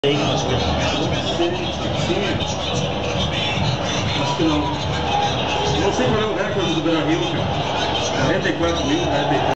Acho que não. Não sei qual é o recorde do Beira-Rio, cara. 44 mil,